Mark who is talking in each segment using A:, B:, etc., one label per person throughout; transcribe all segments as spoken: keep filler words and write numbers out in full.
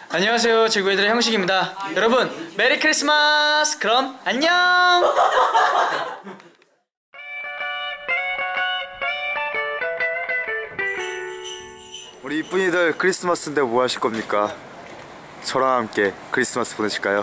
A: 안녕하세요, 지구애들의 형식입니다. 여러분, 메리 크리스마스! 그럼 안녕!
B: 우리 이쁜이들 크리스마스인데 뭐 하실 겁니까? 저랑 함께 크리스마스 보내실까요?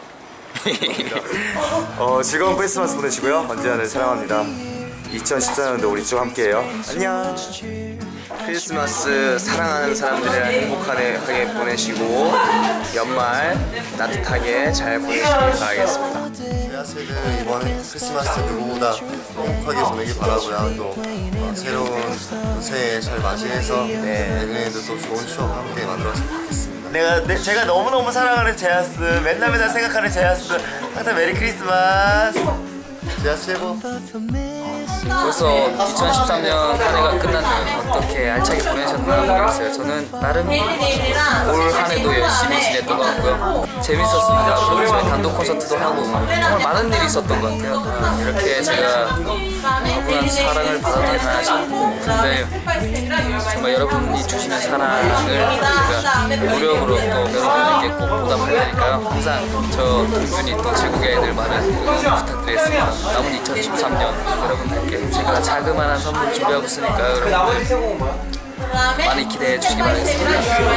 B: 어, 즐거운 크리스마스 보내시고요. 언제나 늘 사랑합니다. 이천십사 년도 우리 쭉 함께해요. 안녕.
C: 크리스마스 사랑하는 사람들이랑 행복한 해 보내시고 연말 따뜻하게 잘 보내시길 바라겠습니다.
D: 대학생들 이번 크리스마스 누구보다 행복하게 보내길 바라고요. 또 어, 새로운 새해 잘 맞이해서 네. 내년에도 또 좋은 추억 함께 만들었으면 좋겠습니다.
E: 내가 내, 제가 너무너무 사랑하는 제아스, 맨날 맨날 생각하는 제아스, 항상 메리 크리스마스.
D: 제아스 최고.
A: 벌써 이천십삼 년 한 해가 끝났네요. 어떻게 알차게 보내셨나 모르겠어요. 저는 나름 올 한 해도 열심히 지냈던 것 같고요. 재밌었습니다. 그리고 저희 단독 콘서트도 하고 정말 많은 일이 있었던 것 같아요. 이렇게 제가 과분한 사랑을 받아들이나 싶은데 정말 여러분이 주시는 사랑을 제가 노력으로 또 여러분들께 꼭 보답할 테니까요. 항상 저 김준이 또 제국의 애들 많은 응원 부탁드리겠습니다. 남은 이천십삼 년 여러분들께 제가 자그마한 선물 준비하고 있으니까요. 여러분들 많이 기대해 주시기 바라겠습니다.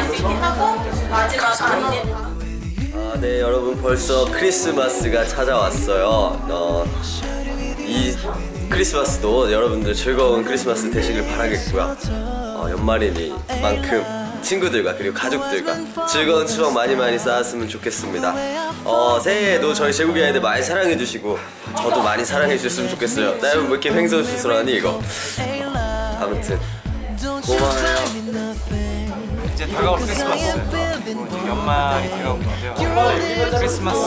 A: 감사합니다.
F: 아, 네, 여러분 벌써 크리스마스가 찾아왔어요. 어, 이 크리스마스도 여러분들 즐거운 크리스마스 되시길 바라겠고요. 어, 연말이니만큼 친구들과 그리고 가족들과 즐거운 추억 많이 많이 쌓았으면 좋겠습니다. 어, 새해에도 저희 제국의 아이들 많이 사랑해주시고 저도 많이 사랑해주셨으면 좋겠어요. 나 여러분 왜 이렇게 횡설수설하니 이거. 아무튼 고마워요.
G: 이제 다가올 크리스마스 그리고 이제 연말이 다가오고 있는데요. 크리스마스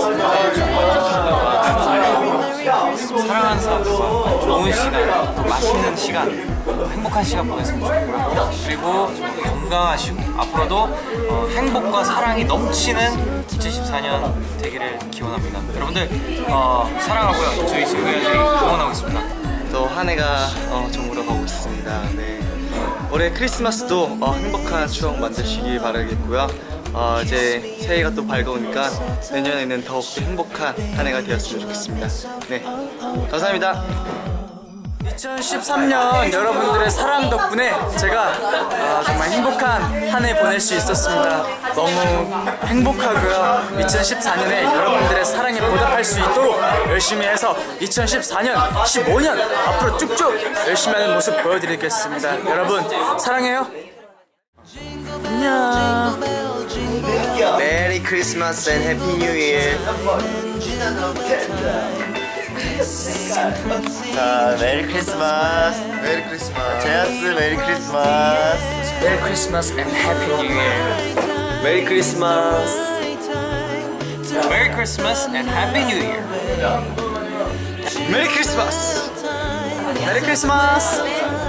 G: 사랑하는 사람들과 좋은 시간, 또 맛있는 시간, 또 행복한 시간 보냈으면 좋겠고요. 그리고 좀 건강하시고 앞으로도 어, 행복과 사랑이 넘치는 이천십사 년 되기를 기원합니다. 여러분들 어, 사랑하고요. 저희 친구들이 응원하고 있습니다.
C: 또 한 해가 어, 좀 울어가고 있습니다. 네. 올해 크리스마스도 어, 행복한 추억 만드시길 바라겠고요. 어, 이제 새해가 또 밝아오니까 내년에는 더욱더 행복한 한 해가 되었으면 좋겠습니다. 네, 감사합니다.
A: 이천십삼 년 여러분들의 사랑 덕분에 제가 어, 정말 행복한 한 해 보낼 수 있었습니다. 너무 행복하고요. 이천십사 년에 여러분들의 사랑에 보답할 수 있도록 열심히 해서 이천십사 년, 십오 년 앞으로 쭉쭉 열심히 하는 모습 보여드리겠습니다. 여러분 사랑해요. 안녕.
C: 메리 크리스마스 앤 해피 뉴 이어.
E: 자, 메리 크리스마스.
D: 메리 크리스마스.
E: 제아스 메리 크리스마스.
A: 메리 크리스마스 앤 해피 뉴 이어.
F: 메리 크리스마스.
G: 메리 크리스마스 앤 해피 뉴 이어.
C: 메리 크리스마스.
A: 메리 크리스마스.